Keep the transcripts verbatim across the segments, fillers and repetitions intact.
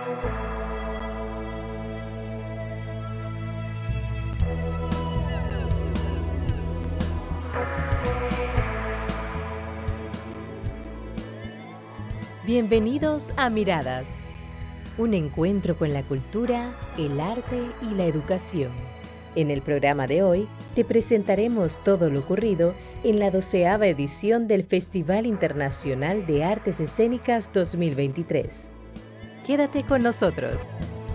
Bienvenidos a Miradas, un encuentro con la cultura, el arte y la educación. En el programa de hoy te presentaremos todo lo ocurrido en la doceava edición del Festival Internacional de Artes Escénicas dos mil veintitrés. Quédate con nosotros.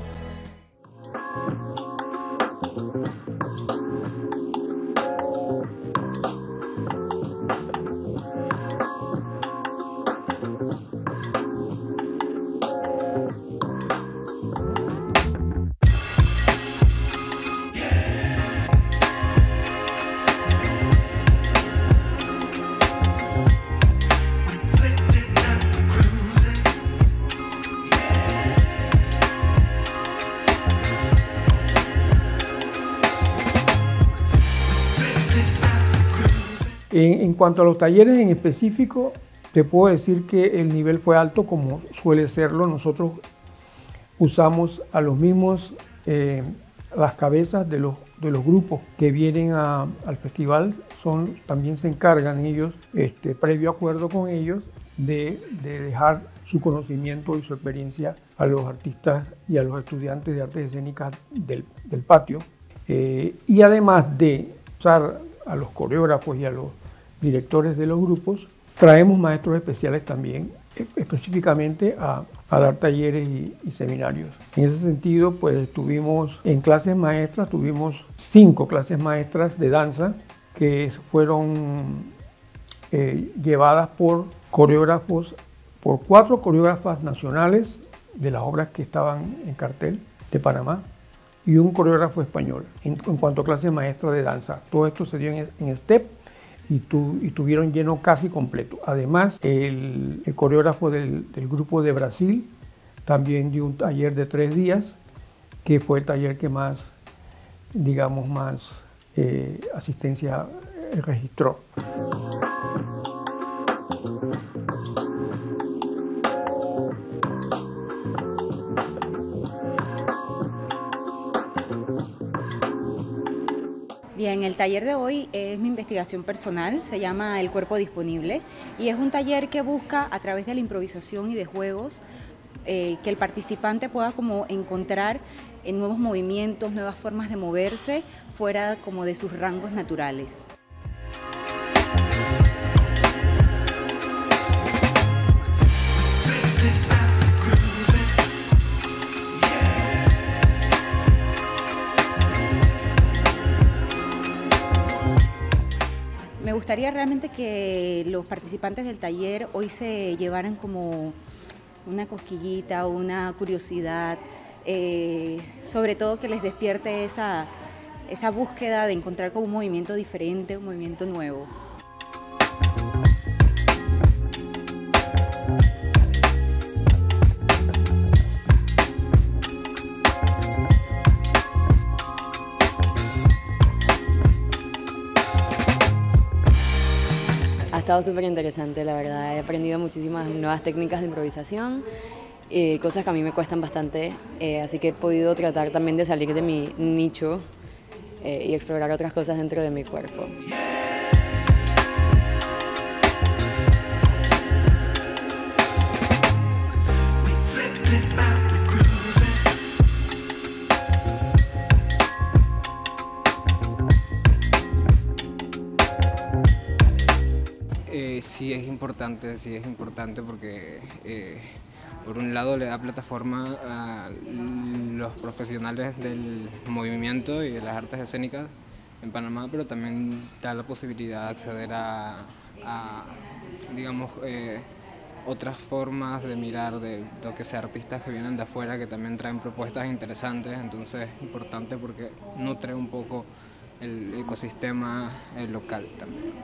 En, en cuanto a los talleres en específico, te puedo decir que el nivel fue alto como suele serlo. Nosotros usamos a los mismos, eh, las cabezas de los, de los grupos que vienen a, al festival, son, también se encargan ellos, este, previo acuerdo con ellos, de, de dejar su conocimiento y su experiencia a los artistas y a los estudiantes de artes escénicas del, del patio. Eh, y además de usar a los coreógrafos y a los directores de los grupos, traemos maestros especiales también, específicamente a, a dar talleres y, y seminarios. En ese sentido, pues estuvimos en clases maestras, tuvimos cinco clases maestras de danza que fueron eh, llevadas por coreógrafos, por cuatro coreógrafas nacionales de las obras que estaban en cartel de Panamá y un coreógrafo español en, en cuanto a clases maestras de danza. Todo esto se dio en, en STEP y, tu, y tuvieron lleno casi completo. Además, el, el coreógrafo del, del grupo de Brasil también dio un taller de tres días, que fue el taller que más, digamos, más eh, asistencia eh, registró. Bien, el taller de hoy es mi investigación personal, se llama El Cuerpo Disponible y es un taller que busca a través de la improvisación y de juegos eh, que el participante pueda como encontrar en nuevos movimientos, nuevas formas de moverse fuera como de sus rangos naturales. Me gustaría realmente que los participantes del taller hoy se llevaran como una cosquillita, una curiosidad, eh, sobre todo que les despierte esa, esa búsqueda de encontrar como un movimiento diferente, un movimiento nuevo. Ha estado súper interesante, la verdad. He aprendido muchísimas nuevas técnicas de improvisación, eh, cosas que a mí me cuestan bastante, eh, así que he podido tratar también de salir de mi nicho eh, y explorar otras cosas dentro de mi cuerpo. Eh, sí es importante, sí es importante porque eh, por un lado le da plataforma a los profesionales del movimiento y de las artes escénicas en Panamá, pero también da la posibilidad de acceder a, a digamos, eh, otras formas de mirar de lo que sea artistas que vienen de afuera, que también traen propuestas interesantes, entonces es importante porque nutre un poco el ecosistema el local también.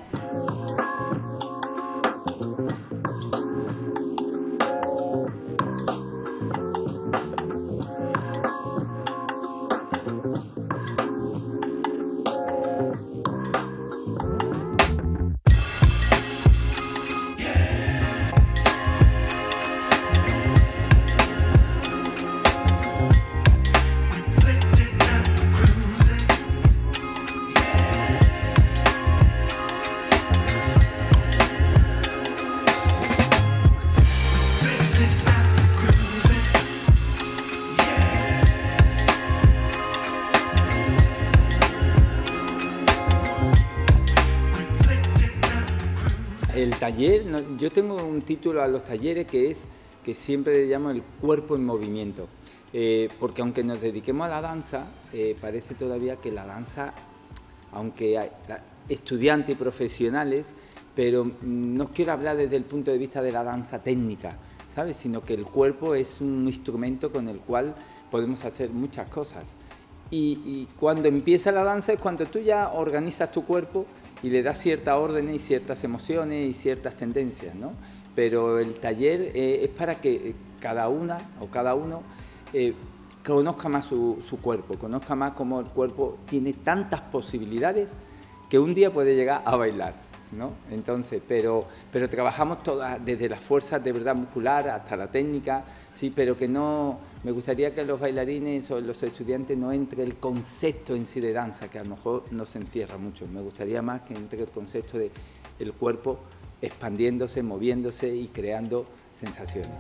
taller, no, yo tengo un título a los talleres que es, que siempre le llamo el cuerpo en movimiento, eh, porque aunque nos dediquemos a la danza, eh, parece todavía que la danza, aunque hay la, estudiantes y profesionales, pero no os quiero hablar desde el punto de vista de la danza técnica, ¿sabes? Sino que el cuerpo es un instrumento con el cual podemos hacer muchas cosas. Y, y cuando empieza la danza es cuando tú ya organizas tu cuerpo y le das ciertas órdenes y ciertas emociones y ciertas tendencias, ¿no? Pero el taller eh, es para que cada una o cada uno eh, conozca más su, su cuerpo, conozca más cómo el cuerpo tiene tantas posibilidades que un día puede llegar a bailar, ¿no? Entonces, pero, pero trabajamos todas, desde las fuerzas de verdad muscular hasta la técnica, sí, pero que no, me gustaría que los bailarines o los estudiantes no entre el concepto en sí de danza, que a lo mejor nos encierra mucho. Me gustaría más que entre el concepto de el cuerpo expandiéndose, moviéndose y creando sensaciones.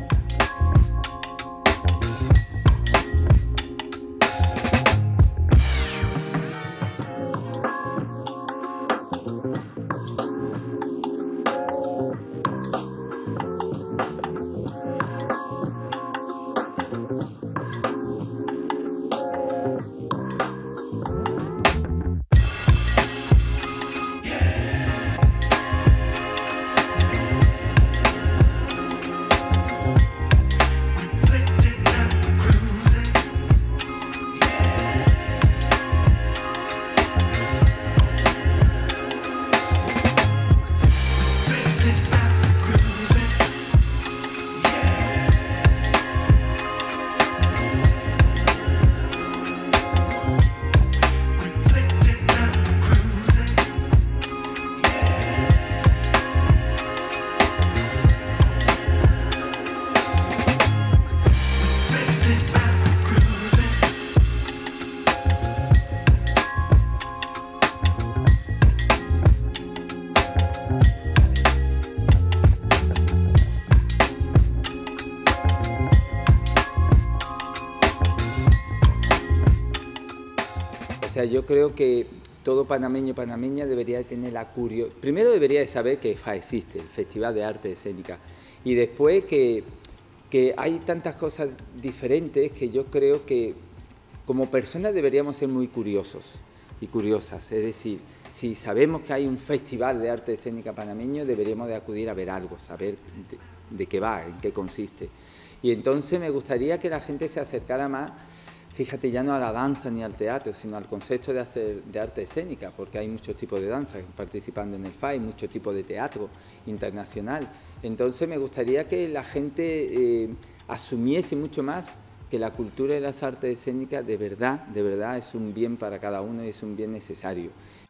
O sea, yo creo que todo panameño y panameña debería de tener la curiosidad. Primero debería de saber que F A existe, el Festival de Arte Escénica, y después que, que hay tantas cosas diferentes que yo creo que como personas deberíamos ser muy curiosos y curiosas. Es decir, si sabemos que hay un Festival de Arte Escénica panameño, deberíamos de acudir a ver algo, saber de, de qué va, en qué consiste. Y entonces me gustaría que la gente se acercara más, fíjate, ya no a la danza ni al teatro, sino al concepto de, hacer, de arte escénica, porque hay muchos tipos de danza participando en el F A, hay muchos tipos de teatro internacional. Entonces me gustaría que la gente eh, asumiese mucho más que la cultura y las artes escénicas de verdad, de verdad es un bien para cada uno y es un bien necesario.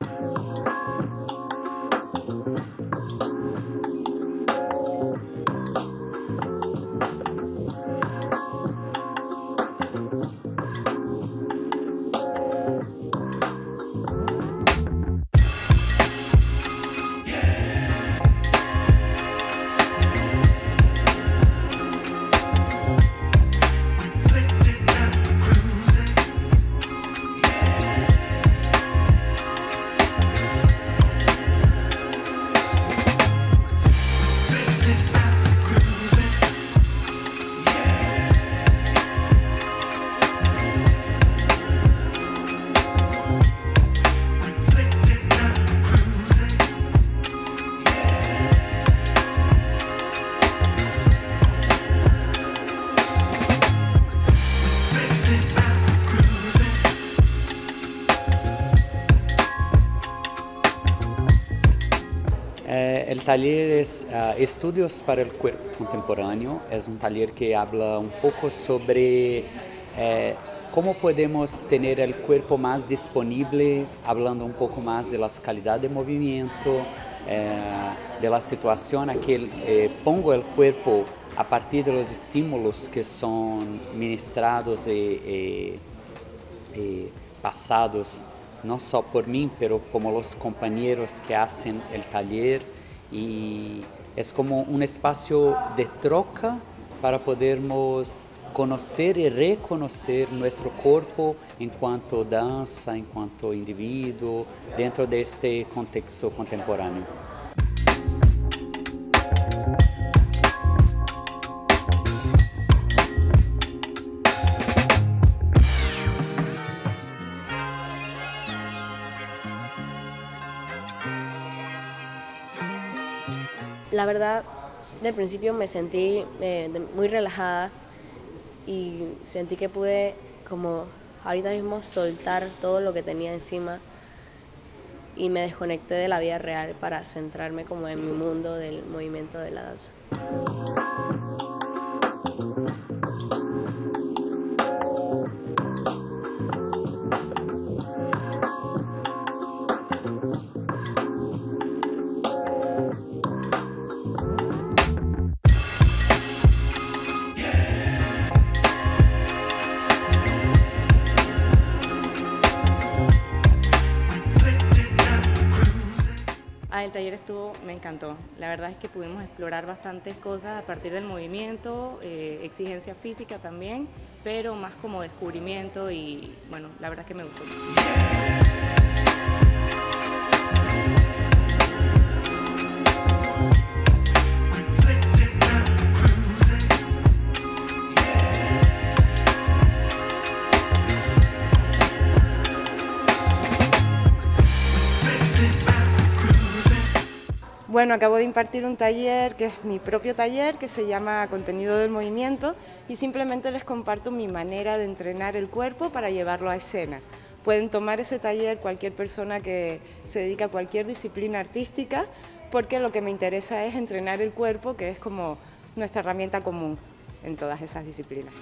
El taller es uh, Estudios para el Cuerpo Contemporáneo. Es un taller que habla un poco sobre eh, cómo podemos tener el cuerpo más disponible, hablando un poco más de las calidades de movimiento, eh, de la situación a que eh, pongo el cuerpo a partir de los estímulos que son ministrados y, y, y pasados no solo por mí, pero como los compañeros que hacen el taller, y es como un espacio de troca para podermos conocer y reconocer nuestro cuerpo en cuanto danza, en cuanto individuo, dentro de este contexto contemporáneo. La verdad, del principio me sentí eh, muy relajada y sentí que pude como ahorita mismo soltar todo lo que tenía encima y me desconecté de la vida real para centrarme como en mi mundo del movimiento de la danza. Ah, el taller estuvo, me encantó. La verdad es que pudimos explorar bastantes cosas a partir del movimiento, eh, exigencia física también, pero más como descubrimiento y bueno, la verdad es que me gustó. Bueno, acabo de impartir un taller que es mi propio taller, que se llama Contenido del Movimiento, y simplemente les comparto mi manera de entrenar el cuerpo para llevarlo a escena. Pueden tomar ese taller cualquier persona que se dedica a cualquier disciplina artística, porque lo que me interesa es entrenar el cuerpo, que es como nuestra herramienta común en todas esas disciplinas.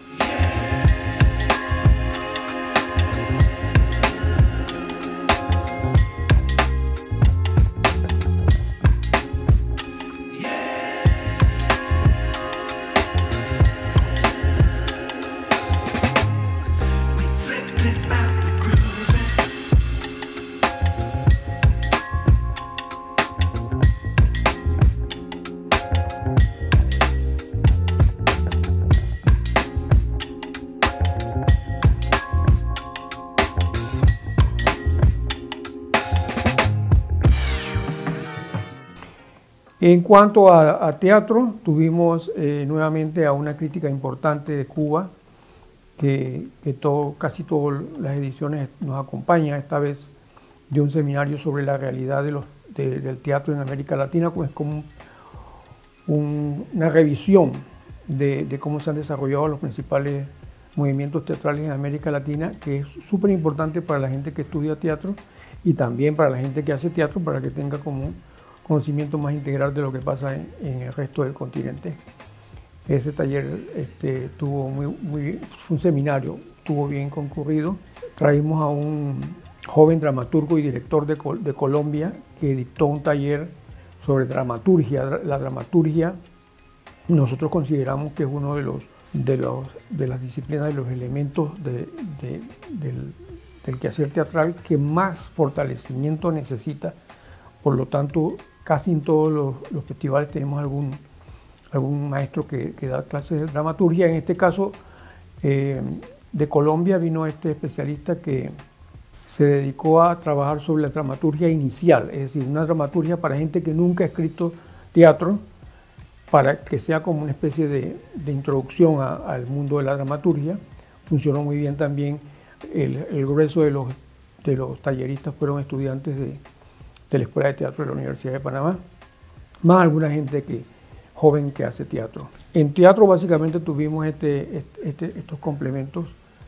En cuanto a, a teatro, tuvimos eh, nuevamente a una crítica importante de Cuba, que, que todo, casi todas las ediciones nos acompaña, esta vez de un seminario sobre la realidad de los, de, del teatro en América Latina, pues como un, una revisión de, de cómo se han desarrollado los principales movimientos teatrales en América Latina, que es súper importante para la gente que estudia teatro y también para la gente que hace teatro, para que tenga como conocimiento más integral de lo que pasa en, en el resto del continente. Ese taller este, tuvo muy, muy, fue un seminario, estuvo bien concurrido. Traímos a un joven dramaturgo y director de, de Colombia que dictó un taller sobre dramaturgia. La dramaturgia nosotros consideramos que es uno de, los, de, los, de las disciplinas, de los elementos de, de, del, del quehacer teatral que más fortalecimiento necesita. Por lo tanto, casi en todos los, los festivales tenemos algún, algún maestro que, que da clases de dramaturgia. En este caso, eh, de Colombia vino este especialista que se dedicó a trabajar sobre la dramaturgia inicial, es decir, una dramaturgia para gente que nunca ha escrito teatro, para que sea como una especie de, de introducción a, al mundo de la dramaturgia. Funcionó muy bien también. El, el grueso de los, de los talleristas fueron estudiantes de de la Escuela de Teatro de la Universidad de Panamá, más alguna gente que, joven que hace teatro. En teatro básicamente tuvimos este, este, estos complementos,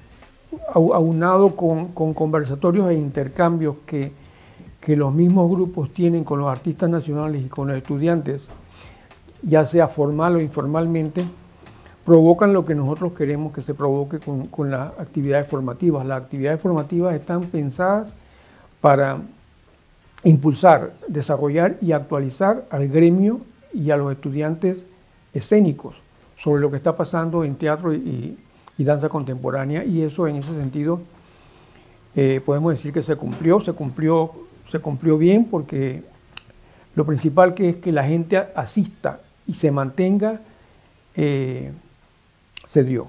aunado con, con conversatorios e intercambios que, que los mismos grupos tienen con los artistas nacionales y con los estudiantes, ya sea formal o informalmente, provocan lo que nosotros queremos que se provoque con, con las actividades formativas. Las actividades formativas están pensadas para impulsar, desarrollar y actualizar al gremio y a los estudiantes escénicos sobre lo que está pasando en teatro y, y danza contemporánea, y eso en ese sentido eh, podemos decir que se cumplió, se cumplió, se cumplió bien, porque lo principal que es que la gente asista y se mantenga, eh, se dio.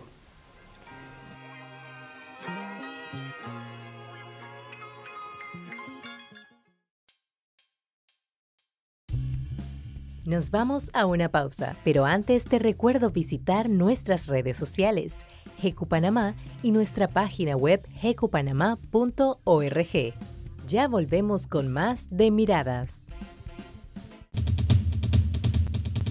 Nos vamos a una pausa, pero antes te recuerdo visitar nuestras redes sociales, G E C U Panamá, y nuestra página web G E C U Panamá punto org. Ya volvemos con más de Miradas.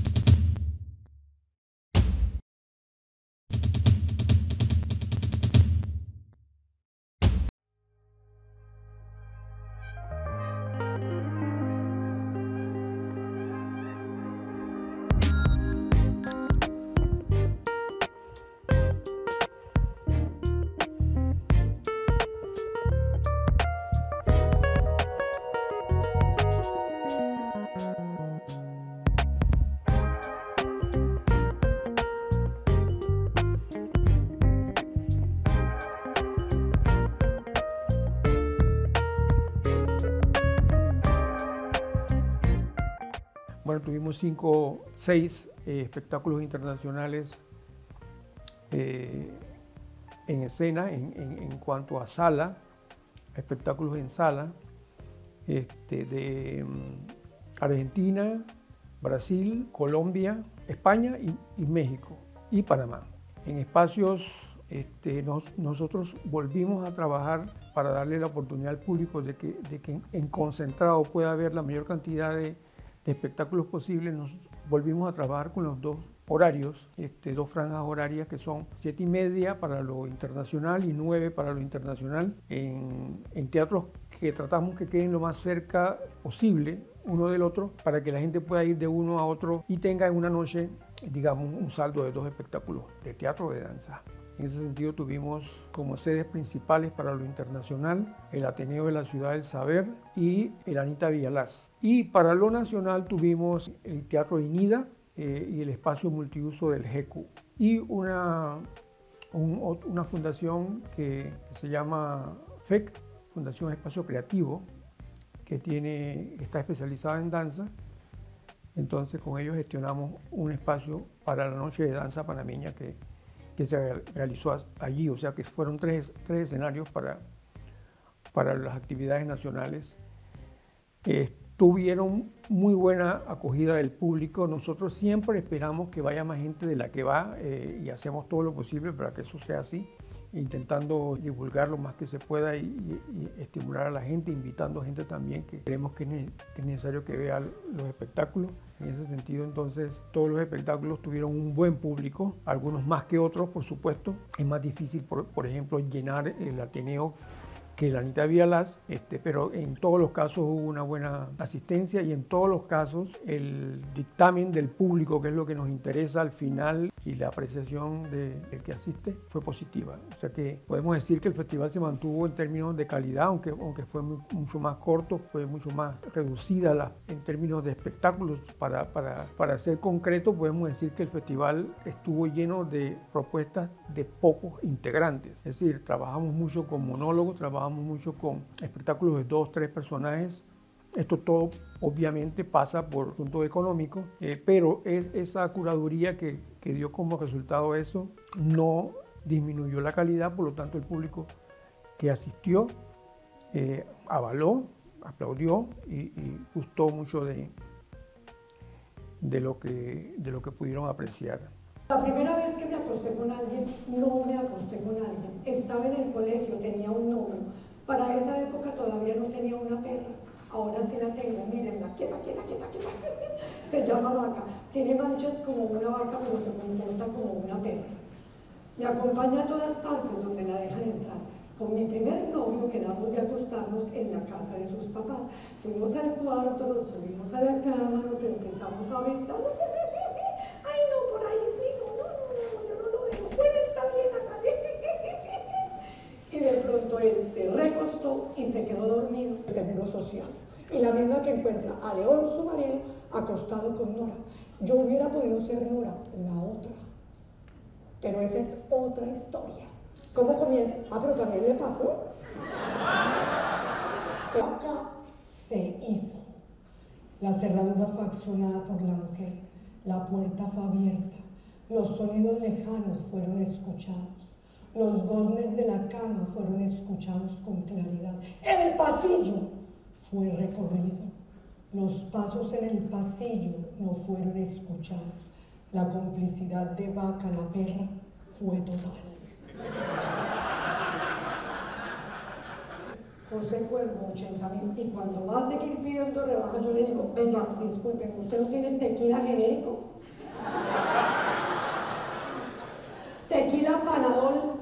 Bueno, tuvimos cinco, seis eh, espectáculos internacionales eh, en escena, en, en, en cuanto a sala, espectáculos en sala, este, de um, Argentina, Brasil, Colombia, España y, y México y Panamá. En espacios, este, nos, nosotros volvimos a trabajar para darle la oportunidad al público de que, de que en, en concentrado pueda haber la mayor cantidad de, de espectáculos posibles. Nos volvimos a trabajar con los dos horarios, este, dos franjas horarias que son siete y media para lo internacional y nueve para lo internacional, en, en teatros que tratamos que queden lo más cerca posible uno del otro para que la gente pueda ir de uno a otro y tenga en una noche, digamos, un saldo de dos espectáculos de teatro o de danza. En ese sentido tuvimos como sedes principales para lo internacional el Ateneo de la Ciudad del Saber y el Anita Villalaz. Y para lo nacional tuvimos el Teatro INIDA eh, y el espacio multiuso del G E C U. Y una, un, una fundación que, que se llama F E C, Fundación Espacio Creativo, que tiene, está especializada en danza. Entonces con ellos gestionamos un espacio para la noche de danza panameña que, que se realizó allí, o sea que fueron tres, tres escenarios para, para las actividades nacionales. Eh, tuvieron muy buena acogida del público. Nosotros siempre esperamos que vaya más gente de la que va eh, y hacemos todo lo posible para que eso sea así, intentando divulgar lo más que se pueda y, y, y estimular a la gente, invitando a gente también que creemos que es, ne que es necesario que vea los espectáculos. En ese sentido, entonces, todos los espectáculos tuvieron un buen público, algunos más que otros, por supuesto. Es más difícil, por, por ejemplo, llenar el Ateneo que la Anita Villalaz, este, pero en todos los casos hubo una buena asistencia y en todos los casos el dictamen del público, que es lo que nos interesa al final, y la apreciación del de que asiste fue positiva. O sea que podemos decir que el festival se mantuvo en términos de calidad, aunque, aunque fue muy, mucho más corto, fue mucho más reducida la, en términos de espectáculos. Para, para, para ser concreto, podemos decir que el festival estuvo lleno de propuestas de pocos integrantes. Es decir, trabajamos mucho con monólogos, trabajamos mucho con espectáculos de dos, tres personajes. Esto todo obviamente pasa por asunto económico, eh, pero es, esa curaduría que, que dio como resultado eso no disminuyó la calidad, por lo tanto el público que asistió eh, avaló, aplaudió y, y gustó mucho de, de, lo que, de lo que pudieron apreciar. La primera vez que me acosté con alguien, no me acosté con alguien. Estaba en el colegio, tenía un novio. Para esa época todavía no tenía una perra. Ahora sí la tengo, mírenla, quieta, quieta, quieta, quieta. Se llama Vaca. Tiene manchas como una vaca, pero se comporta como una perra. Me acompaña a todas partes donde la dejan entrar. Con mi primer novio quedamos de acostarnos en la casa de sus papás. Fuimos al cuarto, nos subimos a la cama, nos empezamos a besar. Ay, no, por ahí sí, no, no, no, yo no lo dejo. Bueno, está bien, acá. Y de pronto él se recostó y se quedó dormido. Seguro social. Y la misma que encuentra a León, su marido, acostado con Nora. Yo hubiera podido ser Nora, la otra. Pero esa es otra historia. ¿Cómo comienza? Ah, pero también le pasó. Acá se hizo. La cerradura fue accionada por la mujer. La puerta fue abierta. Los sonidos lejanos fueron escuchados. Los goznes de la cama fueron escuchados con claridad. El pasillo fue recorrido. Los pasos en el pasillo no fueron escuchados. La complicidad de Vaca, la perra, fue total. José Cuervo, ochenta mil. Y cuando va a seguir pidiendo rebaja, yo le digo, venga, disculpen, ¿usted no tiene tequila genérico? Tequila Panadol,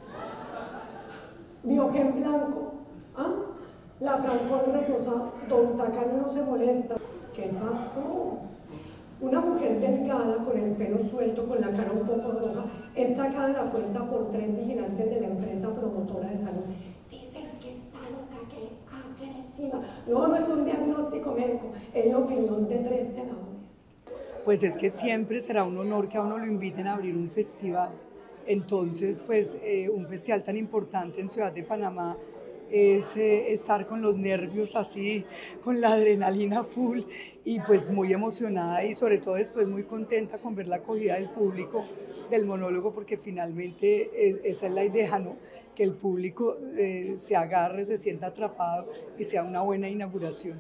Biogen blanco, ¿ah? La Francol reposado, Don Tacaño no se molesta. ¿Qué pasó? Una mujer delgada, con el pelo suelto, con la cara un poco roja, es sacada a la fuerza por tres vigilantes de la empresa promotora de salud. Dicen que está loca, que es agresiva. No, no es un diagnóstico médico, es la opinión de tres senadores. Pues es que siempre será un honor que a uno lo inviten a abrir un festival. Entonces, pues eh, un festival tan importante en Ciudad de Panamá es eh, estar con los nervios así, con la adrenalina full y pues muy emocionada y sobre todo después muy contenta con ver la acogida del público del monólogo, porque finalmente es, esa es la idea, ¿no? Que el público eh, se agarre, se sienta atrapado y sea una buena inauguración.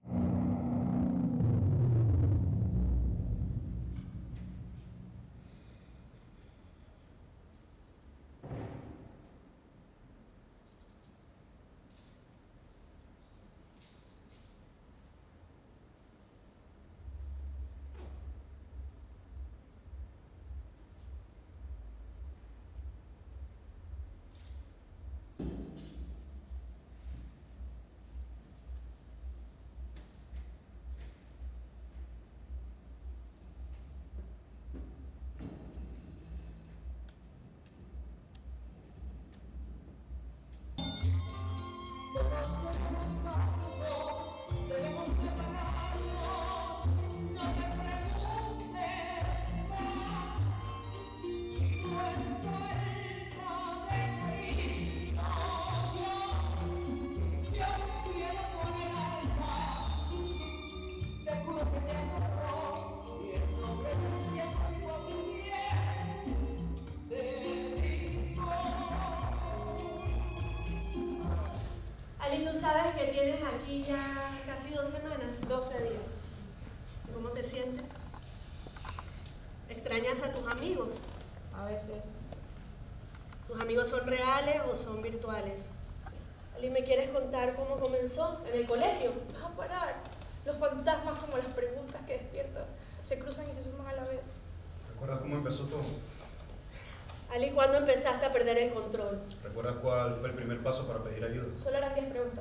Ali, tú sabes que tienes aquí ya casi dos semanas, doce días. ¿Cómo te sientes? ¿Extrañas a tus amigos? A veces. ¿Tus amigos son reales o son virtuales? Ali, ¿me quieres contar cómo comenzó en el colegio? Vas a parar. Los fantasmas, como las preguntas que despiertan, se cruzan y se suman a la vez. ¿Recuerdas cómo empezó todo? Ali, ¿cuándo empezaste a perder el control? ¿Recuerdas cuál fue el primer paso para pedir ayuda? Solo eran diez preguntas.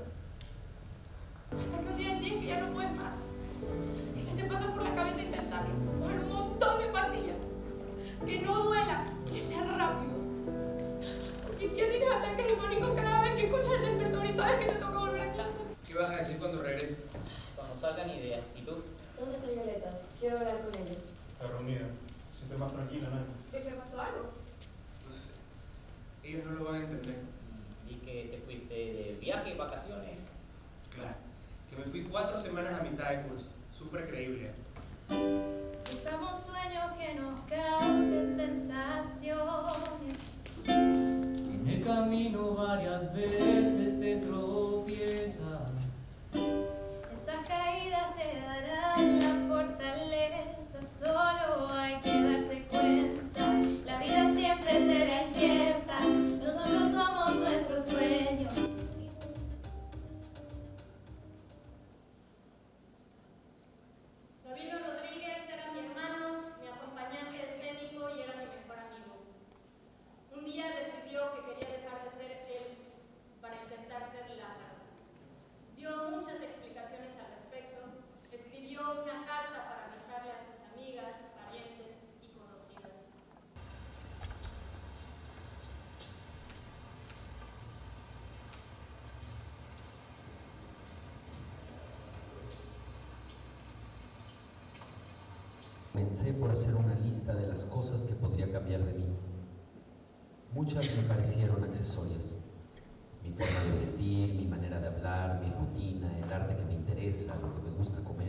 Hasta que un día decides que ya no puedes más. Y se te pasa por la cabeza intentarlo. Por un montón de pastillas. Que no duela, que sea rápido. Porque ya tienes ataques de pánico cada vez que escuchas el despertador y sabes que te toca volver a clase. ¿Qué vas a decir cuando regreses? Cuando salgan ideas. ¿Y tú? ¿Dónde está Violeta? Quiero hablar con ella. Está reunida. Siente más tranquila, ¿no? ¿Es que pasó algo? Pues, ellos no lo van a entender. ¿Y que te fuiste de viaje, vacaciones? Claro, que me fui cuatro semanas a mitad de curso. Súper creíble. Buscamos sueños que nos causen sensaciones. Si en el camino varias veces te tropiezas, esas caídas te darán la fortaleza. Solo hay que darse cuenta. La vida siempre será incierta. Nosotros somos nuestros sueños. Gabino Rodríguez era mi hermano, mi acompañante escénico y era mi mejor amigo. Un día decidió que quería dejar de ser él para intentar ser Lázaro. Dio muchas explicaciones al respecto, escribió una carta para avisarle a sus amigas, parientes y conocidas. Comencé por hacer una lista de las cosas que podría cambiar de mí. Muchas me parecieron accesorias. Mi forma de vestir, mi manera de hablar, mi rutina, el arte que me interesa, lo que me gusta comer.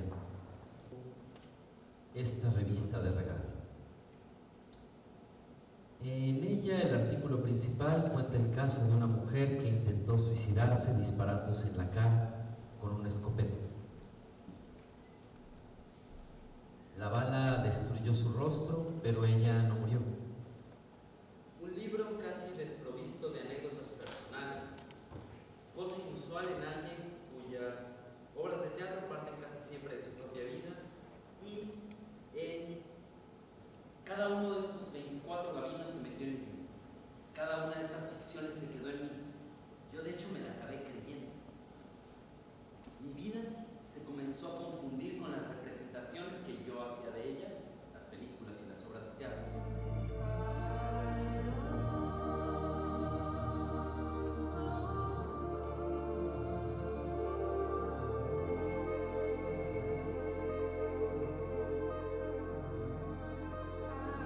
Esta revista de regalo. En ella el artículo principal cuenta el caso de una mujer que intentó suicidarse disparándose en la cara con una escopeta. La bala destruyó su rostro, pero ella no murió. Un libro casi desprovisto de anécdotas personales, cosa inusual en alguien cuyas obras de teatro parten casi siempre de su propia vida, y en cada uno de estos veinticuatro gabinos se metió en mí. Cada una de estas ficciones se quedó en mí. Yo de hecho me la acabé creyendo. Mi vida se comenzó a confundir con las representaciones que yo hacía de ella, las películas y las obras de teatro.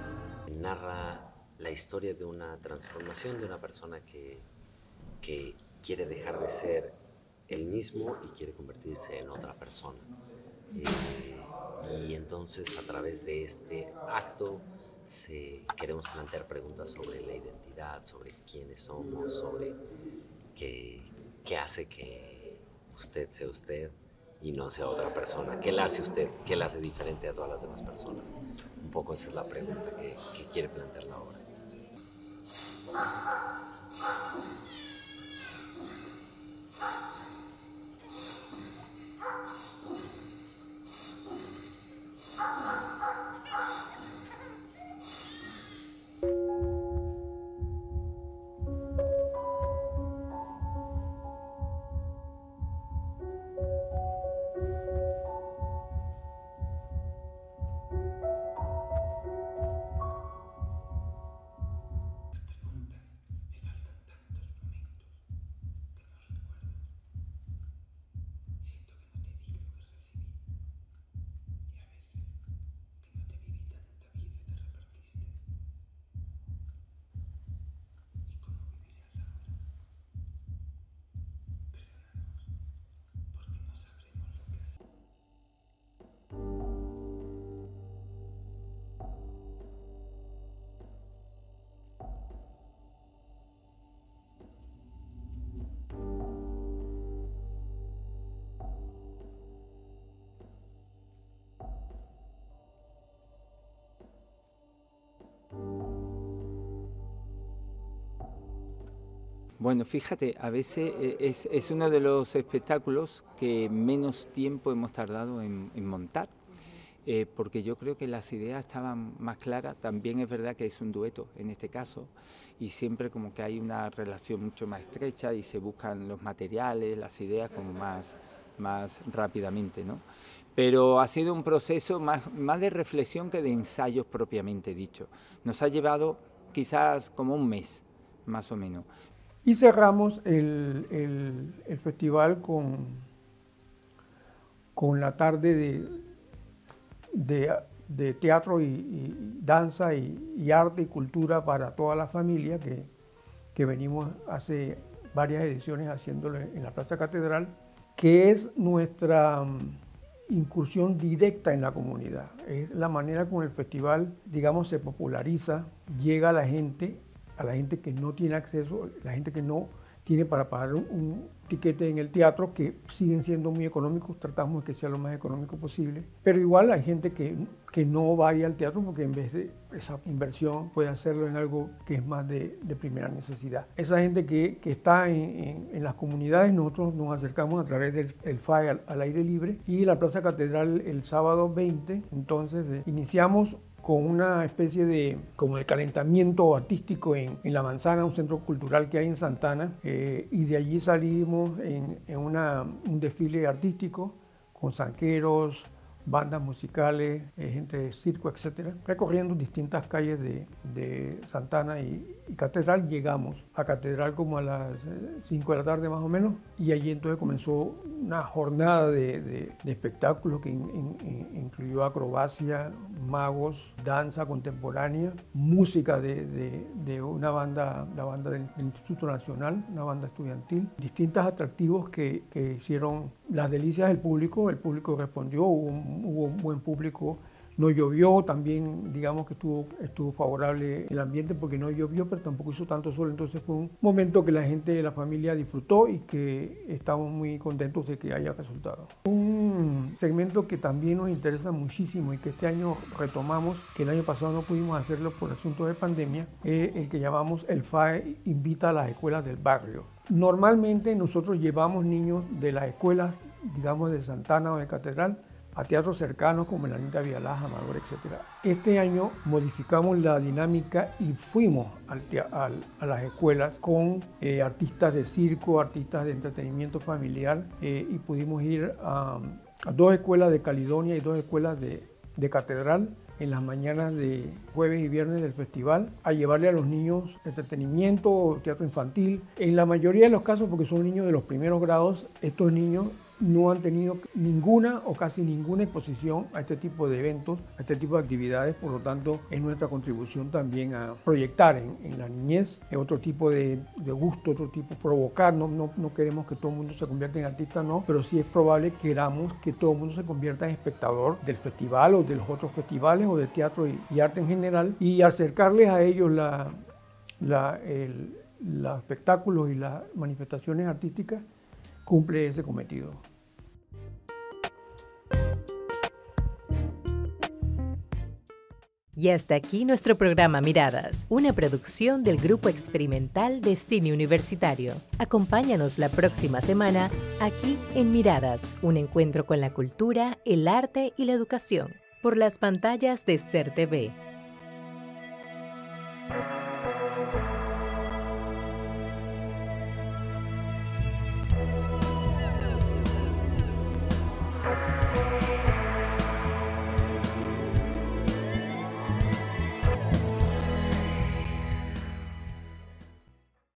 Narra la historia de una transformación de una persona que, que quiere dejar de ser él mismo y quiere convertirse en otra persona. Eh, y entonces a través de este acto se, queremos plantear preguntas sobre la identidad, sobre quiénes somos, sobre qué, qué hace que usted sea usted y no sea otra persona. ¿Qué le hace usted? ¿Qué le hace diferente a todas las demás personas? Un poco esa es la pregunta que, que quiere plantear la obra. Bueno, fíjate, a veces es, es uno de los espectáculos que menos tiempo hemos tardado en, en montar, eh, porque yo creo que las ideas estaban más claras. También es verdad que es un dueto en este caso y siempre como que hay una relación mucho más estrecha y se buscan los materiales, las ideas como más, más rápidamente, ¿no? Pero ha sido un proceso más, más de reflexión que de ensayos propiamente dicho. Nos ha llevado quizás como un mes, más o menos. Y cerramos el, el, el festival con, con la tarde de, de, de teatro y, y danza y, y arte y cultura para toda la familia que, que venimos hace varias ediciones haciéndolo en la Plaza Catedral, que es nuestra incursión directa en la comunidad. Es la manera como el festival, digamos, se populariza, llega a la gente, a la gente que no tiene acceso, la gente que no tiene para pagar un, un tiquete en el teatro, que siguen siendo muy económicos, tratamos de que sea lo más económico posible, pero igual hay gente que, que no vaya al teatro porque en vez de esa inversión puede hacerlo en algo que es más de, de primera necesidad. Esa gente que, que está en, en, en las comunidades, nosotros nos acercamos a través del el F A E al, al aire libre y la Plaza Catedral el sábado veinte, entonces eh, iniciamos con una especie de, como de calentamiento artístico en, en La Manzana, un centro cultural que hay en Santana, eh, y de allí salimos en, en una, un desfile artístico con zanqueros, bandas musicales, eh, gente de circo, etcétera, recorriendo distintas calles de, de Santana y, y Catedral. Llegamos a Catedral como a las cinco de la tarde más o menos, y allí entonces comenzó una jornada de, de, de espectáculos que in, in, incluyó acrobacia, magos, danza contemporánea, música de, de, de una banda, la banda del, del Instituto Nacional, una banda estudiantil, distintos atractivos que, que hicieron las delicias del público. El público respondió, hubo, hubo un buen público. No llovió, también digamos que estuvo, estuvo favorable el ambiente porque no llovió, pero tampoco hizo tanto sol, entonces fue un momento que la gente, la familia disfrutó y que estamos muy contentos de que haya resultado. Un segmento que también nos interesa muchísimo y que este año retomamos, que el año pasado no pudimos hacerlo por asuntos de pandemia, es el que llamamos el F A E invita a las escuelas del barrio. Normalmente nosotros llevamos niños de las escuelas, digamos de Santana o de Catedral, a teatros cercanos como el Anita Vialaja, Amador, etcétera. Este año modificamos la dinámica y fuimos al, al, a las escuelas con eh, artistas de circo, artistas de entretenimiento familiar, eh, y pudimos ir a, a dos escuelas de Caledonia y dos escuelas de, de Catedral en las mañanas de jueves y viernes del festival, a llevarle a los niños entretenimiento, teatro infantil. En la mayoría de los casos, porque son niños de los primeros grados, estos niños no han tenido ninguna o casi ninguna exposición a este tipo de eventos, a este tipo de actividades, por lo tanto es nuestra contribución también a proyectar en, en la niñez otro tipo de, de gusto, otro tipo, provocar, no, no, no queremos que todo el mundo se convierta en artista, no, pero sí es probable que queramos que todo el mundo se convierta en espectador del festival o de los otros festivales o de teatro y, y arte en general, y acercarles a ellos la, la, el, los espectáculos y las manifestaciones artísticas cumple ese cometido. Y hasta aquí nuestro programa Miradas, una producción del Grupo Experimental de Cine Universitario. Acompáñanos la próxima semana aquí en Miradas, un encuentro con la cultura, el arte y la educación, por las pantallas de C E R T V.